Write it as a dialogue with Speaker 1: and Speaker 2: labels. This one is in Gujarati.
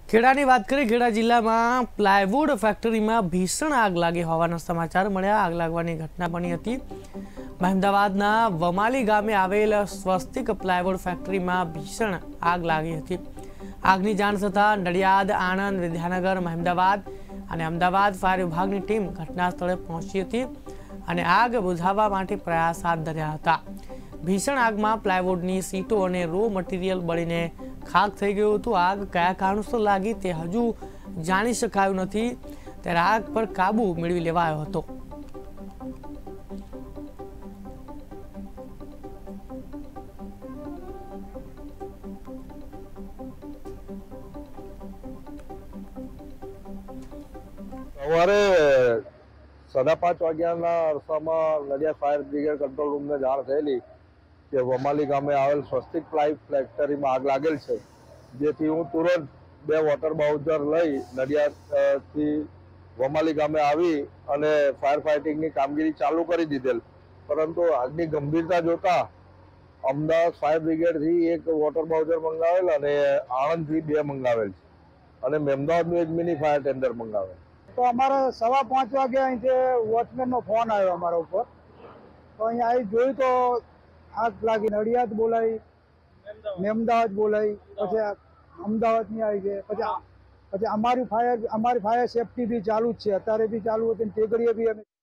Speaker 1: ખેડાની વાત કરીએ। ખેડા જિલ્લામાં પ્લાયવુડ ફેક્ટરીમાં ભીષણ આગ લાગી હોવાના સમાચાર મળ્યા। આગ લાગવાની ઘટના બની હતી મહેમદાવાદના વમાલી ગામે આવેલ સ્વસ્તિક પ્લાયવુડ ફેક્ટરીમાં ભીષણ આગ લાગી હતી। આગની જાણ થતાં નડિયાદ, આણંદ, વિદ્યાનગર, મહેમદાવાદ અને અમદાવાદ ફાયર વિભાગની ટીમ ઘટના સ્થળે પહોંચી હતી અને આગ બુઝાવવા માટે પ્રયાસ હાથ ધર્યા હતા। ભીષણ આગમાં પ્લાયવુડની સીટો અને રો મટીરિયલ બળીને ખાક થઈ ગયું હતું। આગ કયા કારણોસર લાગી તે હજુ જાણી શકાયું નથી, ત્યારે આગ પર કાબુ મેળવી લેવાયો હતો।
Speaker 2: સવારે 5:30 વાગ્યાના અરસામાં નડિયાદ ફાયર બ્રિગેડ કંટ્રોલ રૂમને જાણ થયેલી કે વમાલી ગામે આવેલ સ્વસ્તિક પ્લાય ફેક્ટરીમાં આગ લાગેલ છે, જેથી હું તુરંત 2 વોટર બાઉઝર લઈ નડિયાદથી વમાલી ગામે આવી અને ફાયર ફાઇટિંગની કામગીરી ચાલુ કરી દીધેલ। પરંતુ આગની ગંભીરતા જોતા અમદાવાદ ફાયર બ્રિગેડથી 1 વોટર બાઉઝર મંગાવેલ અને આણંદથી 2 મંગાવેલ છે અને મહેમદાવાદનું 1 મિની ફાયર ટેન્ડર મંગાવેલ।
Speaker 3: तो अमारा 5:15 वागे अहीं वॉचमेन नो फोन आयो अमारा ऊपर, तो अहीं आई जोई तो आग लागी। नडियाद बोलाई, महेमदावाद बोलाई, पछी अमदावाद नहीं आई है, पछी अमारी फायर सेफ्टी भी चालू ज छे, अत्यारे भी चालू हती, टेगड़ीए भी अमे